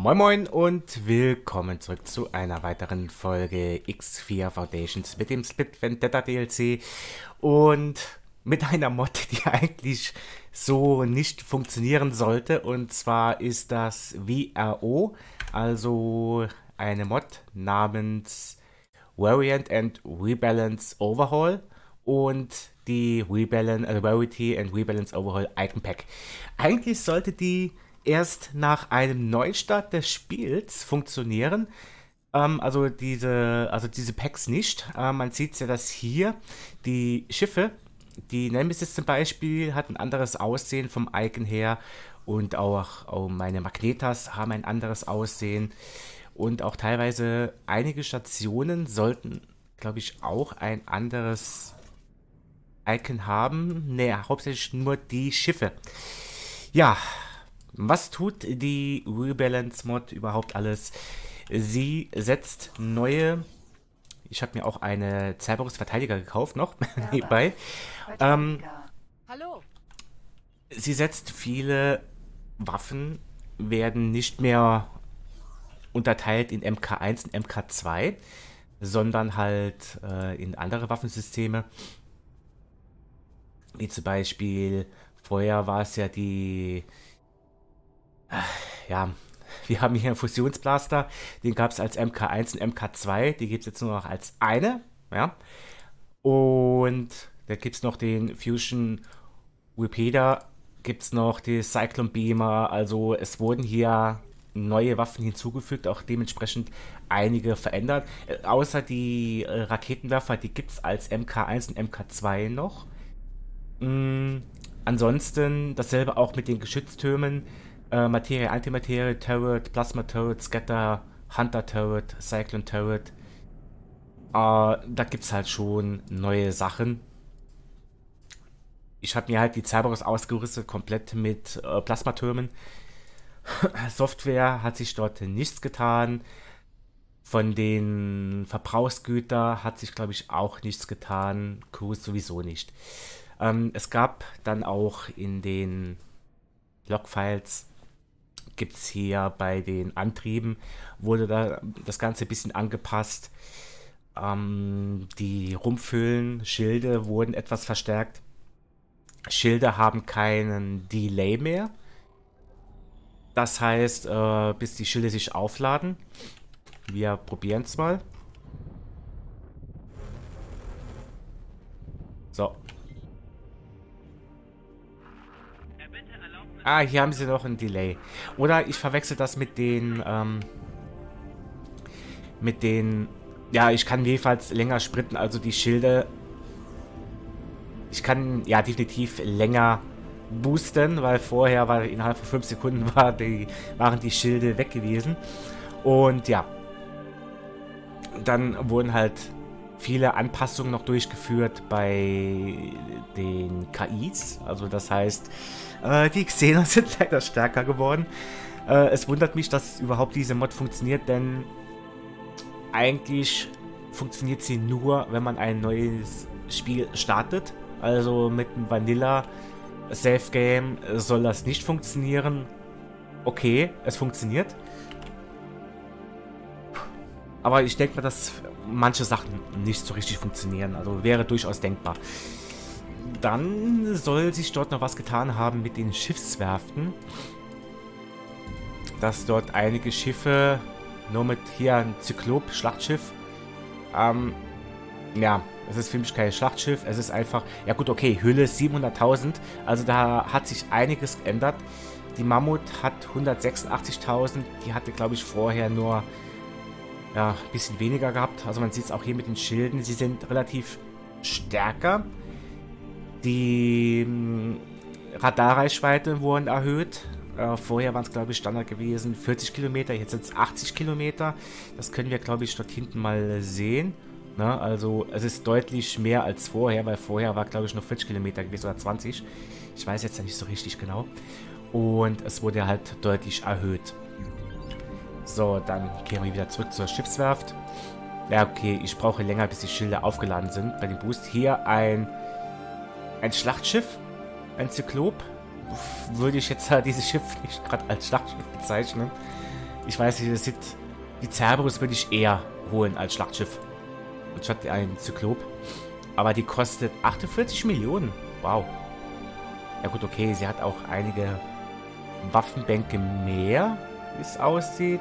Moin Moin und willkommen zurück zu einer weiteren Folge X4 Foundations mit dem Split Vendetta DLC und mit einer Mod, die eigentlich so nicht funktionieren sollte, und zwar ist das VRO, also eine Mod namens Variant and Rebalance Overhaul und die Rarity and Rebalance Overhaul Icon Pack. Eigentlich sollte die erst nach einem Neustart des Spiels funktionieren. Also diese Packs nicht. Man sieht ja, dass hier die Schiffe, die Nemesis zum Beispiel, hat ein anderes Aussehen vom Icon her. Und auch meine Magnetas haben ein anderes Aussehen. Und auch teilweise einige Stationen sollten, glaube ich, auch ein anderes Icon haben. Ne, hauptsächlich nur die Schiffe. Ja, was tut die Rebalance Mod überhaupt alles? Sie setzt neue... Ich habe mir auch eine Cerberus Verteidiger gekauft noch, nebenbei. Hallo. Sie setzt viele Waffen, werden nicht mehr unterteilt in MK1 und MK2, sondern halt in andere Waffensysteme. Wie zum Beispiel, vorher war es ja die... Ja, wir haben hier einen Fusionsblaster, den gab es als MK1 und MK2, die gibt es jetzt nur noch als eine, ja. Und da gibt es noch den Fusion Repeater, gibt es noch die Cyclone Beamer, also es wurden hier neue Waffen hinzugefügt, auch dementsprechend einige verändert. Außer die Raketenwerfer, die gibt es als MK1 und MK2 noch. Ansonsten dasselbe auch mit den Geschütztürmen. Materie, Antimaterie, Turret, Plasma Turret, Scatter, Hunter Turret, Cyclone Turret. Da gibt es halt schon neue Sachen. Ich habe mir halt die Cerberus ausgerüstet, komplett mit Plasmatürmen. Software hat sich dort nichts getan. Von den Verbrauchsgütern hat sich, glaube ich, auch nichts getan. Crews sowieso nicht. Es gab dann auch in den Logfiles, gibt es hier bei den Antrieben, wurde da das Ganze ein bisschen angepasst. Die Rumpfhüllen, Schilde wurden etwas verstärkt. Schilde haben keinen Delay mehr. Das heißt, bis die Schilde sich aufladen. Wir probieren es mal. So. Ah, hier haben sie noch ein Delay. Oder ich verwechsel das mit den, ja, ich kann jedenfalls länger sprinten, also die Schilde, ich kann, ja, definitiv länger boosten, weil vorher war innerhalb von 5 Sekunden waren die Schilde weg gewesen. Und ja, dann wurden halt viele Anpassungen noch durchgeführt bei den KIs, also das heißt, die Xenos sind leider stärker geworden. Es wundert mich, dass überhaupt diese Mod funktioniert, denn eigentlich funktioniert sie nur, wenn man ein neues Spiel startet. Also mit einem Vanilla Safe Game soll das nicht funktionieren. Okay, es funktioniert. Aber ich denke mal, dass manche Sachen nicht so richtig funktionieren. Also wäre durchaus denkbar. Dann soll sich dort noch was getan haben mit den Schiffswerften. Dass dort einige Schiffe, nur mit hier ein Zyklop-Schlachtschiff. Ja, es ist für mich kein Schlachtschiff. Es ist einfach, ja gut, okay, Hülle 700.000. Also da hat sich einiges geändert. Die Mammut hat 186.000. Die hatte, glaube ich, vorher nur... ja, ein bisschen weniger gehabt. Also man sieht es auch hier mit den Schilden. Sie sind relativ stärker. Die Radarreichweite wurden erhöht. Vorher waren es, glaube ich, Standard gewesen 40 Kilometer. Jetzt sind es 80 Kilometer. Das können wir, glaube ich, dort hinten mal sehen. Na, also es ist deutlich mehr als vorher, weil vorher war, glaube ich, nur 40 Kilometer gewesen oder 20. Ich weiß jetzt ja nicht so richtig genau. Und es wurde halt deutlich erhöht. So, dann kehren wir wieder zurück zur Schiffswerft. Ja, okay, ich brauche länger, bis die Schilder aufgeladen sind bei dem Boost. Hier ein Schlachtschiff, ein Zyklop. Würde ich jetzt dieses Schiff nicht gerade als Schlachtschiff bezeichnen. Ich weiß nicht, das sieht... Die Cerberus würde ich eher holen als Schlachtschiff. Anstatt ein Zyklop. Aber die kostet 48 Millionen. Wow. Ja gut, okay, sie hat auch einige Waffenbänke mehr, wie es aussieht.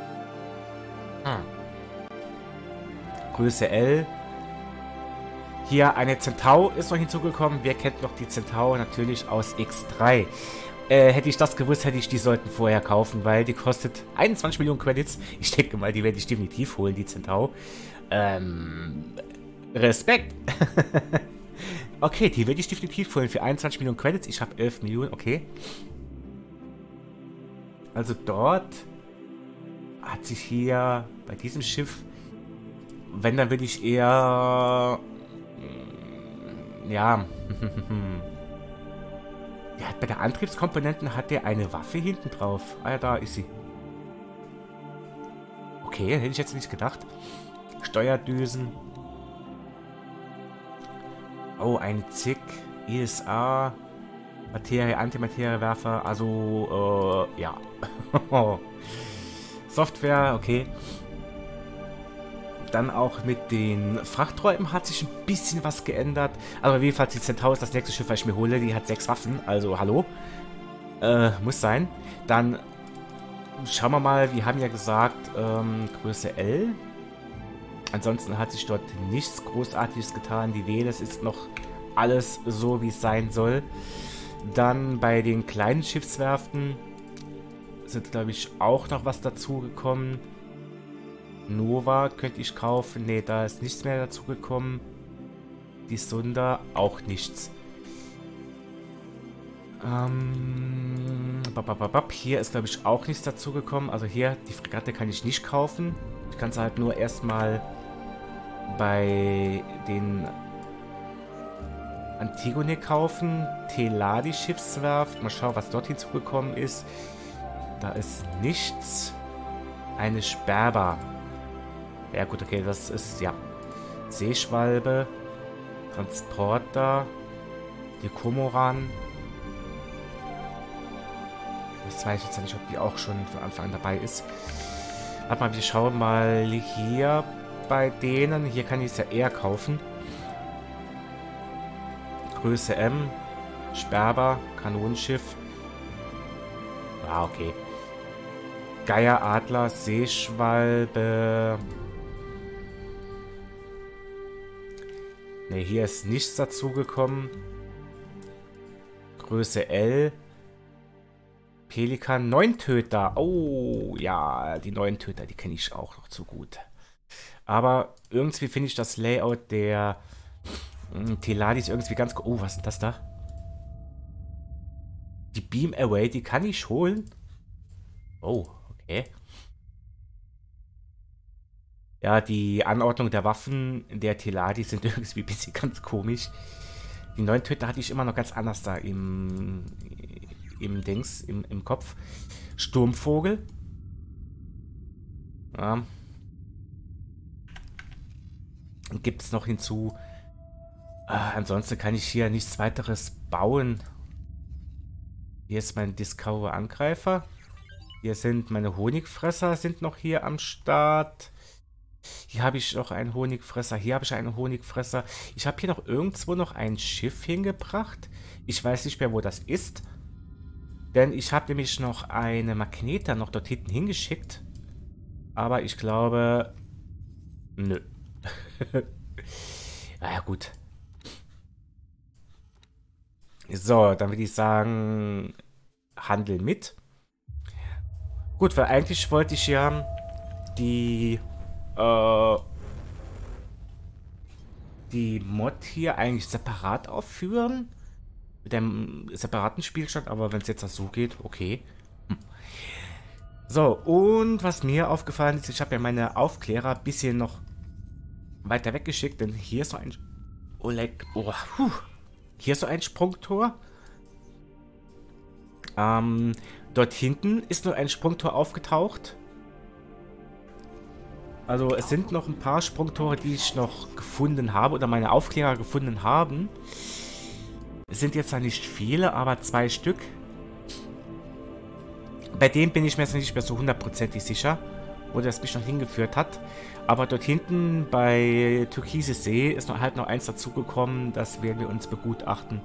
Größe L. Hier eine Centaur ist noch hinzugekommen. Wer kennt noch die Centaur? Natürlich aus X3. Hätte ich das gewusst, hätte ich die sollten vorher kaufen, weil die kostet 21 Millionen Credits. Ich denke mal, die werde ich definitiv holen, die Centaur. Respekt. Okay, die werde ich definitiv holen für 21 Millionen Credits. Ich habe 11 Millionen, okay. Also dort hat sich hier bei diesem Schiff, wenn, dann würde ich eher... Ja... Der hat bei der Antriebskomponenten hat der eine Waffe hinten drauf. Ah ja, da ist sie. Okay, hätte ich jetzt nicht gedacht. Steuerdüsen. Oh, ein ZIG, ISA, Materie, Antimateriewerfer, also, ja. Software, okay. Dann auch mit den Frachträumen hat sich ein bisschen was geändert. Aber jedenfalls die Centaur ist das nächste Schiff, was ich mir hole. Die hat 6 Waffen, also hallo. Muss sein. Dann schauen wir mal, wir haben ja gesagt, Größe L. Ansonsten hat sich dort nichts Großartiges getan. Die Veles ist noch alles so, wie es sein soll. Dann bei den kleinen Schiffswerften sind, glaube ich, auch noch was dazugekommen. Nova könnte ich kaufen. Ne, da ist nichts mehr dazugekommen. Die Sunda auch nichts. Hier ist, glaube ich, auch nichts dazugekommen. Also hier, die Fregatte kann ich nicht kaufen. Ich kann sie halt nur erstmal bei den Antigone kaufen. Teladi Schiffswerft. Mal schauen, was dort hinzugekommen ist. Da ist nichts. Eine Sperber. Ja gut, okay, das ist, ja. Seeschwalbe. Transporter. Die Komoran. Das weiß ich jetzt nicht, ob die auch schon von Anfang an dabei ist. Warte mal, wir schauen mal hier bei denen. Hier kann ich es ja eher kaufen. Größe M. Sperber. Kanonenschiff. Ah, okay. Geier, Adler, Seeschwalbe. Ne, hier ist nichts dazugekommen. Größe L. Pelikan, 9 Töter. Oh, ja, die 9 Töter, die kenne ich auch noch zu gut. Aber irgendwie finde ich das Layout der Teladis irgendwie ganz... Oh, was ist das da? Die Beam Away, die kann ich holen? Oh, okay. Ja, die Anordnung der Waffen der Teladi sind irgendwie ein bisschen ganz komisch. Die 9 Töter hatte ich immer noch ganz anders da im Kopf. Sturmvogel. Ja. Gibt es noch hinzu. Ansonsten kann ich hier nichts weiteres bauen. Hier ist mein Discover-Angreifer. Hier sind meine Honigfresser sind noch hier am Start. Hier habe ich noch einen Honigfresser. Hier habe ich einen Honigfresser. Ich habe hier noch irgendwo noch ein Schiff hingebracht. Ich weiß nicht mehr, wo das ist. Denn ich habe nämlich noch eine Magneta noch dort hinten hingeschickt. Aber ich glaube... Nö. Naja, gut. So, dann würde ich sagen... Handel mit. Gut, weil eigentlich wollte ich ja die Mod hier eigentlich separat aufführen. Mit einem separaten Spielstand, aber wenn es jetzt so geht, okay. So, und was mir aufgefallen ist, ich habe ja meine Aufklärer ein bisschen noch weiter weggeschickt, denn hier ist so ein... Hier ist so ein Sprungtor. Dort hinten ist noch ein Sprungtor aufgetaucht. Also es sind noch ein paar Sprungtore, die ich noch gefunden habe oder meine Aufklärer gefunden haben. Es sind jetzt zwar nicht viele, aber 2 Stück. Bei dem bin ich mir jetzt nicht mehr so hundertprozentig sicher, wo das mich noch hingeführt hat. Aber dort hinten bei Türkises See ist halt noch eins dazugekommen, das werden wir uns begutachten.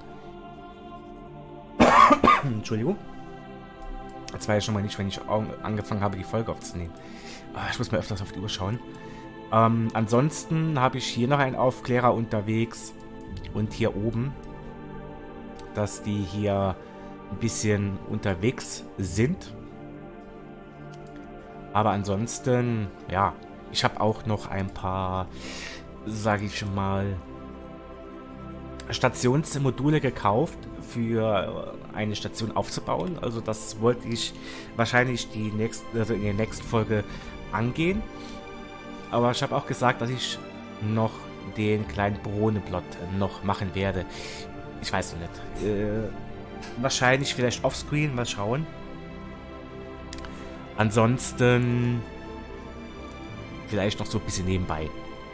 Entschuldigung. Das war ja schon mal nicht, wenn ich angefangen habe, die Folge aufzunehmen. Ich muss mal öfters auf die Uhr schauen. Ansonsten habe ich hier noch einen Aufklärer unterwegs. Und hier oben, dass die hier ein bisschen unterwegs sind. Aber ansonsten, ja, ich habe auch noch ein paar, sage ich mal, Stationsmodule gekauft, für eine Station aufzubauen. Also das wollte ich wahrscheinlich in der nächsten Folge angehen. Aber ich habe auch gesagt, dass ich noch den kleinen Drohnenplot noch machen werde. Ich weiß noch nicht. Wahrscheinlich vielleicht offscreen, mal schauen. Ansonsten vielleicht noch so ein bisschen nebenbei.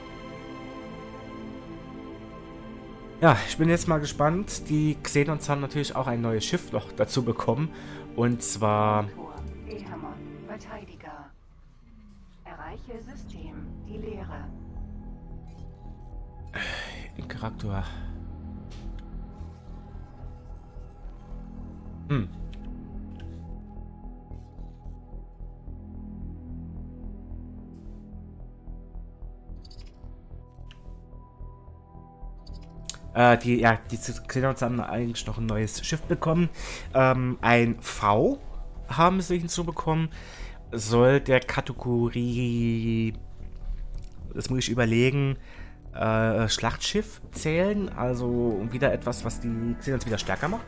Ja, ich bin jetzt mal gespannt. Die Xenons haben natürlich auch ein neues Schiff noch dazu bekommen. Und zwar... Verteidiger. Erreiche System. Die Leere. Charakter. Die Xenons haben eigentlich noch ein neues Schiff bekommen. Ein V haben sie hinzubekommen. Soll der Kategorie, das muss ich überlegen, Schlachtschiff zählen. Also wieder etwas, was die Xenons wieder stärker macht.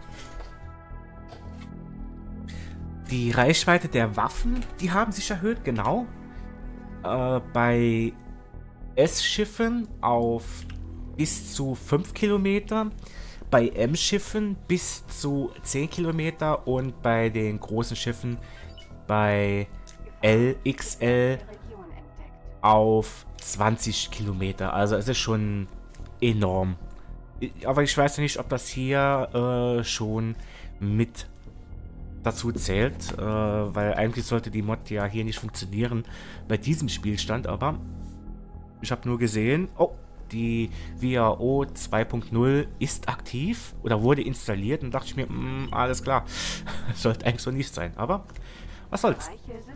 Die Reichweite der Waffen, die haben sich erhöht, genau. Bei S-Schiffen auf bis zu 5 Kilometer, bei M-Schiffen bis zu 10 Kilometer und bei den großen Schiffen bei LXL auf 20 Kilometer. Also es ist schon enorm. Aber ich weiß nicht, ob das hier schon mit dazu zählt, weil eigentlich sollte die Mod ja hier nicht funktionieren bei diesem Spielstand, aber ich habe nur gesehen, oh, die WHO 2.0 ist aktiv oder wurde installiert und dachte ich mir, alles klar, sollte eigentlich so nicht sein, aber was soll's.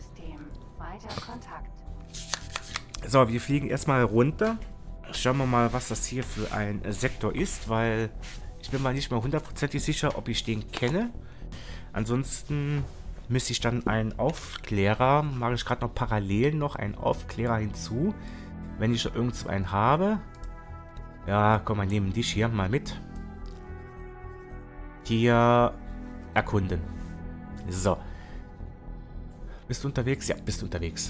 So, wir fliegen erstmal runter. Schauen wir mal, was das hier für ein Sektor ist, weil ich bin mal nicht mehr hundertprozentig sicher, ob ich den kenne. Ansonsten müsste ich dann einen Aufklärer, mache ich gerade noch parallel noch einen Aufklärer hinzu, wenn ich irgendwo einen habe. Ja, komm, wir nehmen dich hier mal mit. Hier erkunden. So. Bist du unterwegs? Ja, bist du unterwegs.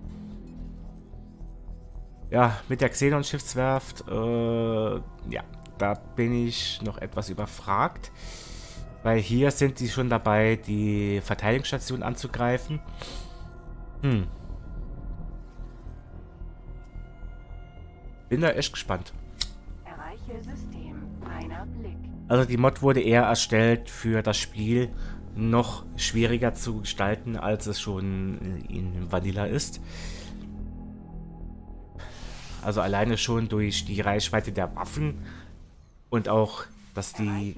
Ja, mit der Xenon-Schiffswerft, ja, da bin ich noch etwas überfragt. Weil hier sind sie schon dabei, die Verteidigungsstation anzugreifen. Bin da echt gespannt. Also die Mod wurde eher erstellt für das Spiel noch schwieriger zu gestalten, als es schon in Vanilla ist. Also alleine schon durch die Reichweite der Waffen und auch, dass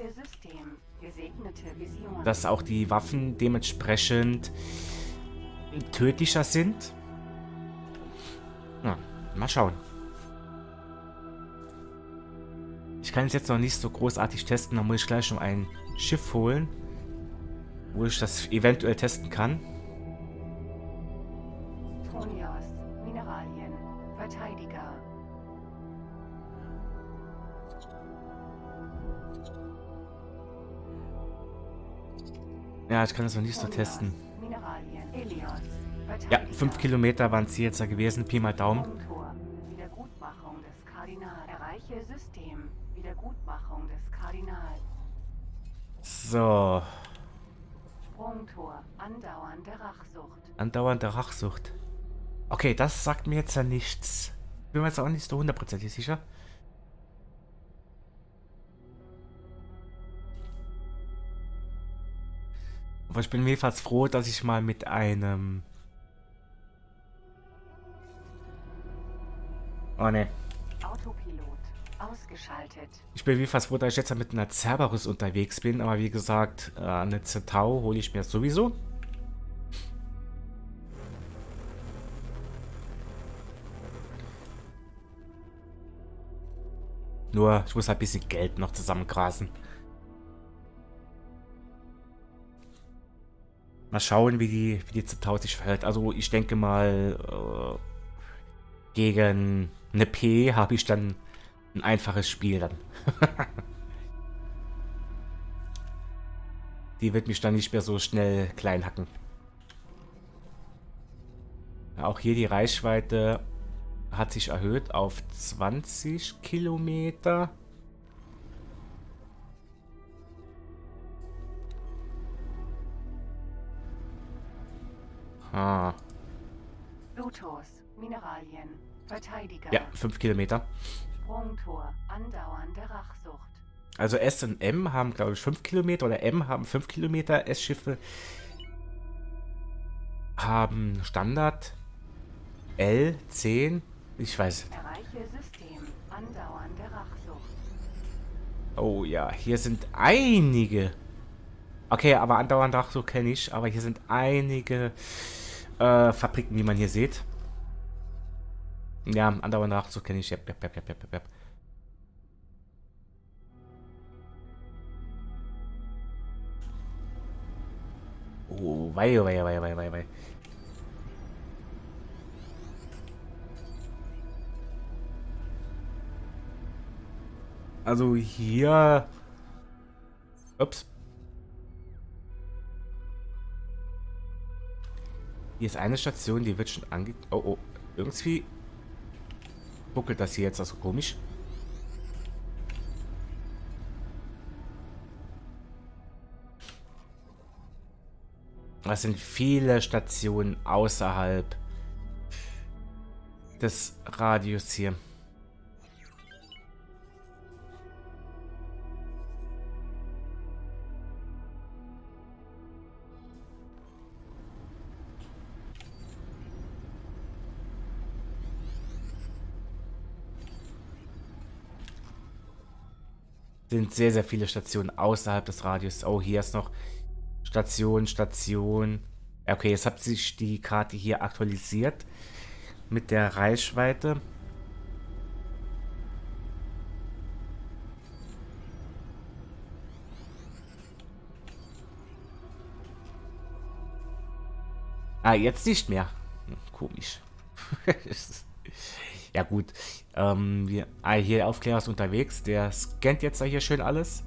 auch die Waffen dementsprechend tödlicher sind. Ja, mal schauen. Ich kann es jetzt noch nicht so großartig testen, da muss ich gleich noch ein Schiff holen, wo ich das eventuell testen kann. Mineralien, Verteidiger. Ja, ich kann es noch nicht so testen. Ja, 5 Kilometer waren es jetzt gewesen, Pi mal Daumen. Wiedergutmachung des Kardinal. Erreiche System. Wiedergutmachung des Kardinal. So. Sprungtor. Andauernde Rachsucht. Andauernde Rachsucht. Okay, das sagt mir jetzt ja nichts. Bin mir jetzt auch nicht so hundertprozentig sicher. Aber ich bin jedenfalls froh, dass ich mal mit einem... Oh ne. Autopilot ausgeschaltet. Ich bin jedenfalls froh, dass ich jetzt mit einer Cerberus unterwegs bin. Aber wie gesagt, eine Centaur hole ich mir sowieso. Nur, ich muss halt ein bisschen Geld noch zusammengrasen. Mal schauen, wie die Centaur sich verhält. Also ich denke mal, gegen eine P habe ich dann ein einfaches Spiel dann. Die wird mich dann nicht mehr so schnell klein hacken. Ja, auch hier die Reichweite hat sich erhöht auf 20 Kilometer. Ah. Blutos, Mineralien, Verteidiger. Ja, 5 Kilometer. Sprungtor, andauernde Rachsucht. Also S und M haben, glaube ich, 5 Kilometer oder M haben 5 Kilometer. S-Schiffe haben Standard L 10. Ich weiß. Erreiche System, andauernde Rachsucht. Oh ja, hier sind einige. Okay, aber andauernd auch so kenne ich. Aber hier sind einige Fabriken, wie man hier sieht. Ja, andauernd auch so kenne ich. Yep, yep, yep, yep, yep, yep. Oh, wei, wei, wei, wei, wei, wei. Also hier... Ups. Hier ist eine Station, die wird schon ange... Oh, oh. Irgendwie buckelt das hier jetzt also komisch. Das sind viele Stationen außerhalb des Radius hier. Sind sehr, sehr viele Stationen außerhalb des Radius. Oh, hier ist noch Station, Station. Okay, jetzt hat sich die Karte hier aktualisiert mit der Reichweite. Ah, jetzt nicht mehr. Komisch. Ja gut, hier der Aufklärer ist unterwegs, der scannt jetzt hier schön alles.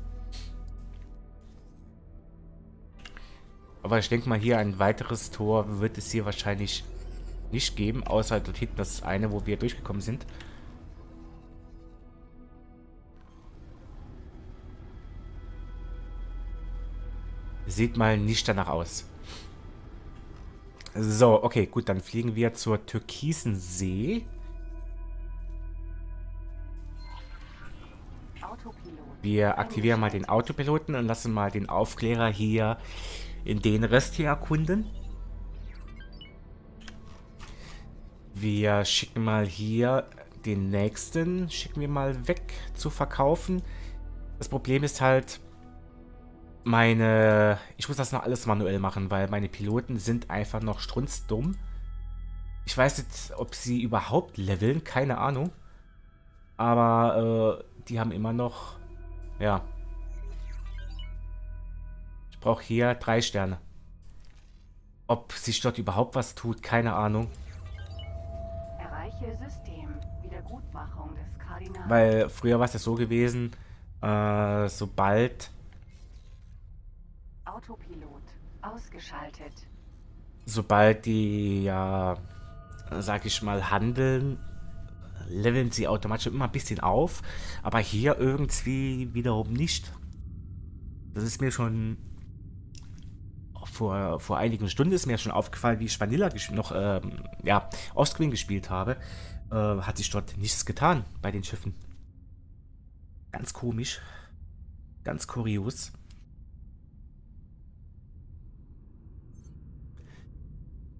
Aber ich denke mal, hier ein weiteres Tor wird es hier wahrscheinlich nicht geben, außer dort hinten das eine, wo wir durchgekommen sind. Sieht mal nicht danach aus. So, okay, gut, dann fliegen wir zur Türkisen See. Wir aktivieren mal den Autopiloten und lassen mal den Aufklärer hier in den Rest hier erkunden. Wir schicken mal hier den nächsten, schicken wir mal weg zu verkaufen. Das Problem ist halt, ich muss das noch alles manuell machen, weil meine Piloten sind einfach noch strunzdumm. Ich weiß nicht, ob sie überhaupt leveln, keine Ahnung. Aber die haben immer noch, ja. Ich brauche hier 3 Sterne. Ob sich dort überhaupt was tut, keine Ahnung. Erreiche System, Wiedergutmachung des Kardinals. Weil früher war es ja so gewesen, sobald Autopilot ausgeschaltet. die, ja, sag ich mal, handeln, leveln sie automatisch immer ein bisschen auf, aber hier irgendwie wiederum nicht. Das ist mir schon vor einigen Stunden ist mir schon aufgefallen, wie ich Vanilla noch ja, Offscreen gespielt habe, hat sich dort nichts getan bei den Schiffen. Ganz komisch, ganz kurios.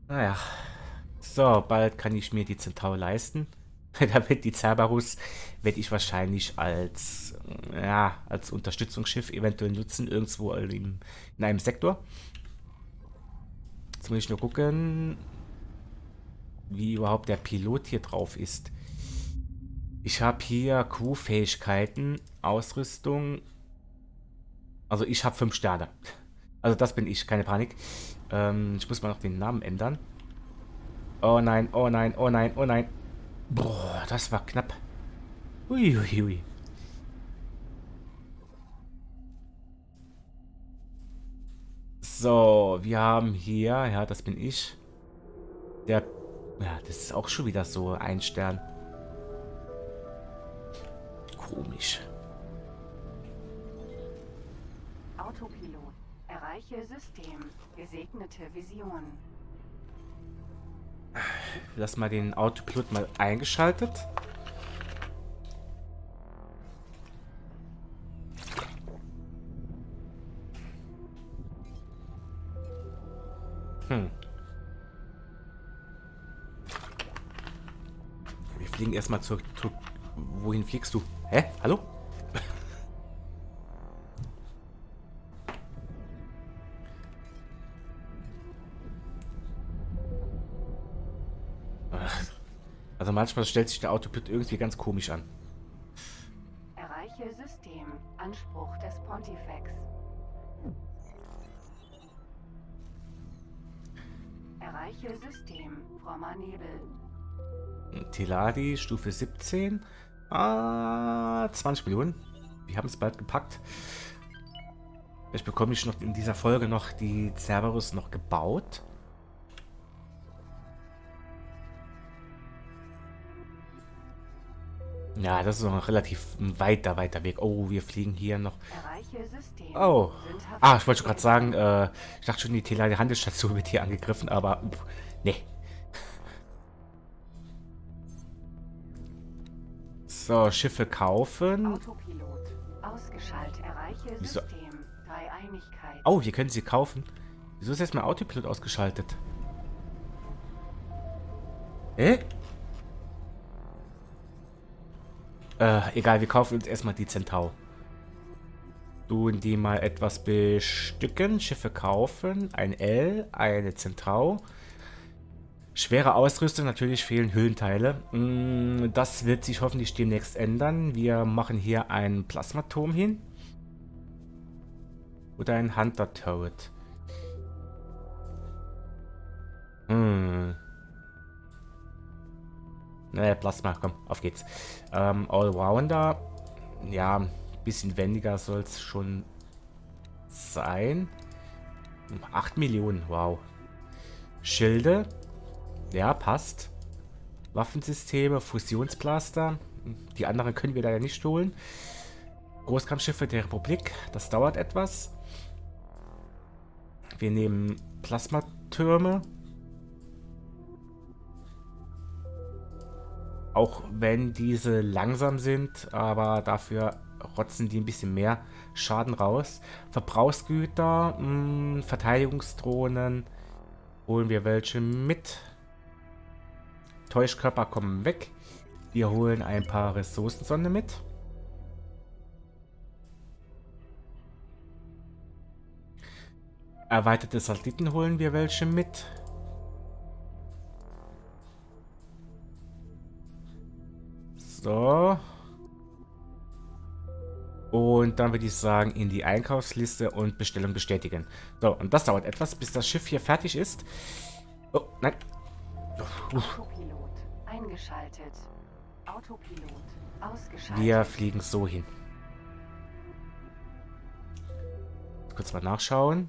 Naja. So, bald kann ich mir die Centaur leisten. Damit die Cerberus werde ich wahrscheinlich als, ja, als Unterstützungsschiff eventuell nutzen, irgendwo in einem Sektor. Jetzt muss ich nur gucken, wie überhaupt der Pilot hier drauf ist. Ich habe hier Crew-Fähigkeiten, Ausrüstung. Also ich habe 5 Sterne. Also das bin ich, keine Panik. Ich muss mal noch den Namen ändern. Oh nein, oh nein, oh nein, oh nein. Boah, das war knapp. Uiuiui. So, wir haben hier, ja, das bin ich. Der, ja, das ist auch schon wieder so ein Stern. Komisch. Autopilot. Erreiche System. Gesegnete Vision. Lass mal den Autopilot mal eingeschaltet. Wir fliegen erstmal zurück. Wohin fliegst du? Hä? Hallo? Also manchmal stellt sich der Autopilot irgendwie ganz komisch an. Erreiche System. Anspruch des Pontifex. Erreiche System. Frommer Nebel. Teladi, Stufe 17. 20 Millionen. Wir haben es bald gepackt. Vielleicht bekomme ich noch in dieser Folge noch die Cerberus noch gebaut. Ja, das ist noch relativ ein weiter Weg. Oh, wir fliegen hier noch. Erreiche System. Oh. Ah, ich wollte schon gerade sagen, ich dachte schon, die Teladi Handelsstation wird hier angegriffen, aber nee. So, Schiffe kaufen. Autopilot. Ausgeschaltet. Erreiche Wieso? System. Dreieinigkeit. Oh, wir können sie kaufen. Wieso ist jetzt mein Autopilot ausgeschaltet? Egal, wir kaufen uns erstmal die Centaur. Tun die mal etwas bestücken. Schiffe kaufen. Ein L, eine Centaur. Schwere Ausrüstung, natürlich fehlen Hüllenteile. Das wird sich hoffentlich demnächst ändern. Wir machen hier einen Plasmaturm hin. Oder ein Hunter Turret. Naja, Plasma, komm, auf geht's. Allrounder. Ja, ein bisschen wendiger soll es schon sein. 8 Millionen, wow. Schilde. Ja, passt. Waffensysteme, Fusionsblaster. Die anderen können wir leider nicht holen. Großkampfschiffe der Republik. Das dauert etwas. Wir nehmen Plasmatürme. Auch wenn diese langsam sind, aber dafür rotzen die ein bisschen mehr Schaden raus. Verbrauchsgüter, Verteidigungsdrohnen. Holen wir welche mit. Täuschkörper kommen weg. Wir holen ein paar Ressourcensonde mit. Erweiterte Satelliten holen wir welche mit. So. Und dann würde ich sagen, in die Einkaufsliste und Bestellung bestätigen. So, und das dauert etwas, bis das Schiff hier fertig ist. Oh, nein. Autopilot eingeschaltet. Autopilot ausgeschaltet. Wir fliegen so hin. Kurz mal nachschauen.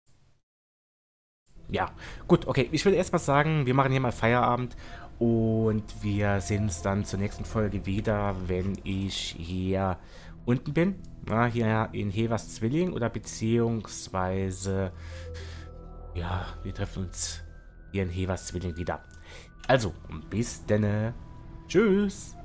Ja, gut, okay. Ich würde erstmal sagen, wir machen hier mal Feierabend. Und wir sehen uns dann zur nächsten Folge wieder, wenn ich hier unten bin. Ja, hier in Hevers Zwilling oder beziehungsweise, ja, wir treffen uns hier in Hevers Zwilling wieder. Also, bis dann. Tschüss.